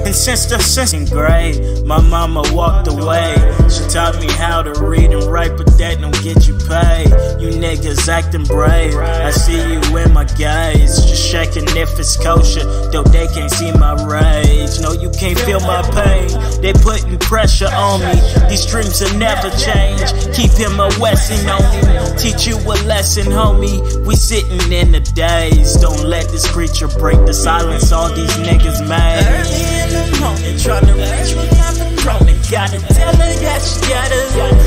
And since the 6th grade, my mama walked away. She taught me how to read and write, but that don't get you paid. You niggas acting brave, I see you in my gaze. Just checking if it's kosher, though they can't see my rage. No, you can't feel my pain, they putting pressure on me. These dreams will never change, keep him a Wesson on me. Teach you a lesson, homie, we sitting in the days. Don't let this creature break the silence all these niggas made. Early in the morning, tryna reach with my Patroni. Gotta tell her that she gotta.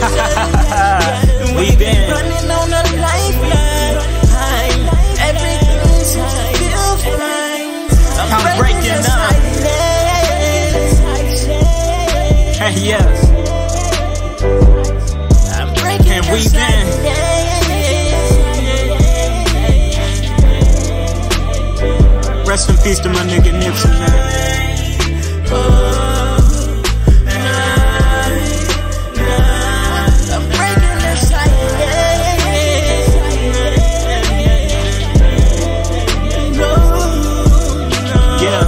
We been running on a lifeline. Everything's still fine. I'm breaking up. Yes. I'm breaking and we been. Rest in peace to my nigga Nipsey, man. I'm breaking the silence. Yeah.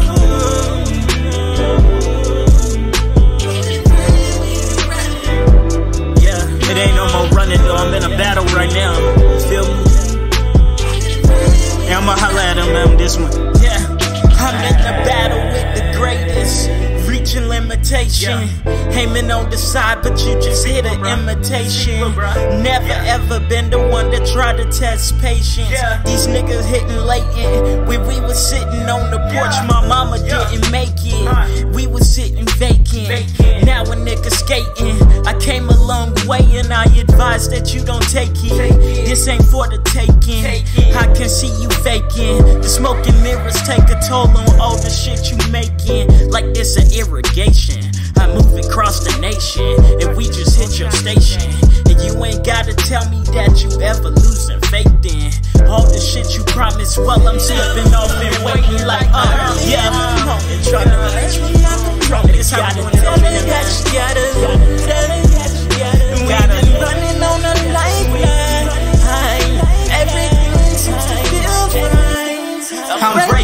Yeah, it ain't no more running though. I'm in a battle right now. You feel me? Yeah, I'ma holla at him on this one. Yeah, I'm in the battle with the greatest, reaching limitation. Aiming on the side, but you just hit an imitation. Never ever been the one to try to test patience. These niggas hitting latent. When we was sitting on the porch, my mama didn't make it. We was sitting vacant. Now a nigga skating. I came a long way and I advise that you don't take it. This ain't for the taking. I can see you faking. The smoke and mirrors take a toll on all the shit you making. Like this an irrigation. I move across the nation and we just hit your station. And you ain't gotta tell me that you ever losing faith in all the shit you promised while I'm slipping off and waiting like yeah. Tryna reach with my Patroni. Gotta tell me that you gotta. We've been running on a lifeline. Everything's still fine.